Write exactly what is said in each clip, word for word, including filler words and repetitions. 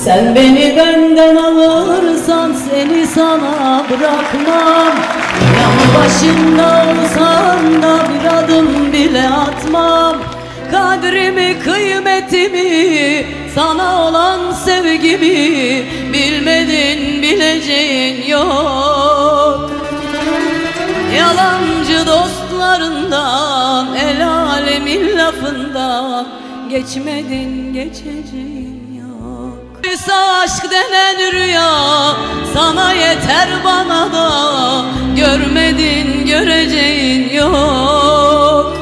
Sen beni benden alırsan seni sana bırakmam. Yanı başımda olsan da bir adım bile atmam. Kadrimi, kıymetimi, sana olan sevgimi bilmedin, bileceğin yok. Yalancı dostlarından, el alemin lafından geçmedin, geçeceğin yok. Aşk denen rüya sana yeter, bana da görmedin, göreceğin yok.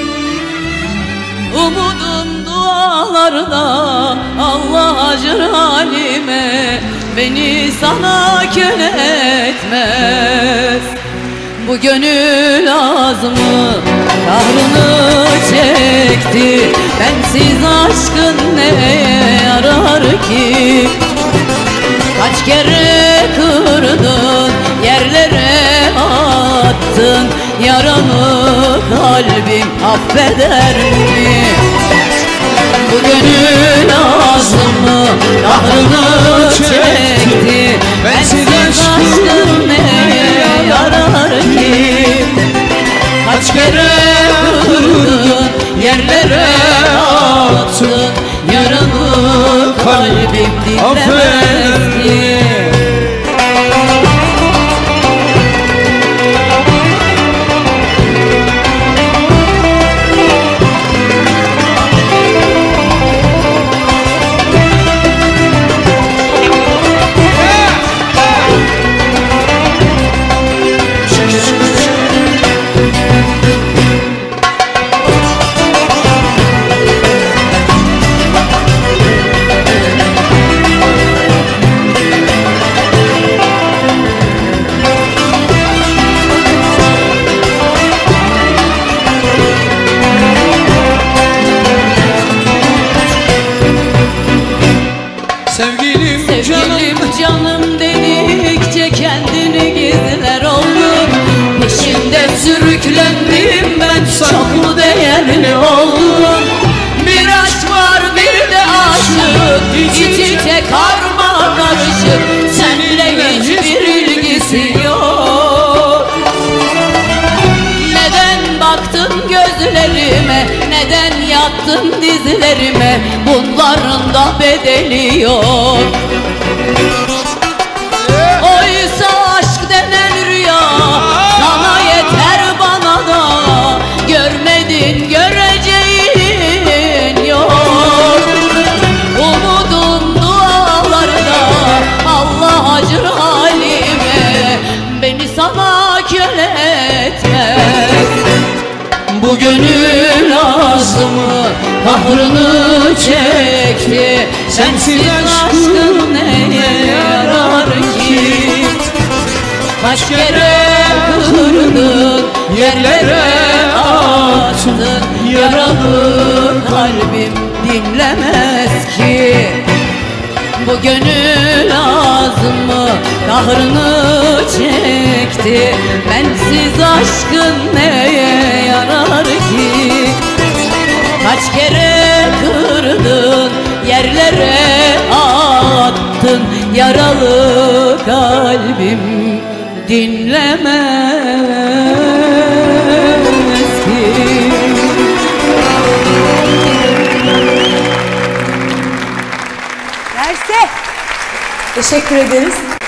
Umudum dualarda, Allah acır halime, beni sana köle etmez. Bu gönül azmı kahrını çekti, bensiz aşkın neye yarar ki? Kaç kere kırdın, yerlere attın, yaramı kalbim affeder mi? Bu gönül azmı kahrını çekti, bensiz aşkın neye yarar ki? Kaç kere kırdın, yerlere attın, yaramı kalbim dinlemez ki? Sevgilim, Sevgilim canım dedikçe kendini gizler oldun. Peşinde sürüklendim ben, çok mu değerli oldun? Bir aşk var, bir de aşık, iç içe karma karışık, seninle hiçbir ilgisi yok. Neden baktın gözlerime, neden yattın dizlerime, bunların da bedeli yok. Oysa aşk denen rüya sana yeter, bana da görmedin, göreceğin yok. Umudum dualarda, Allah acır halime, beni sana köle etmez. Bu gönül azmı kahrını çekti, sensiz aşkın neye yarar ki? Kaç kere kırdın, yerlere attın, yaralı kalbim dinlemez ki? Bu gönül azmı kahrını çekti, bensiz aşkın neye yarar ki? Kaç kere kırdın, yerlere attın, yaralı kalbim dinlemez ki? Mersi. Teşekkür ederiz.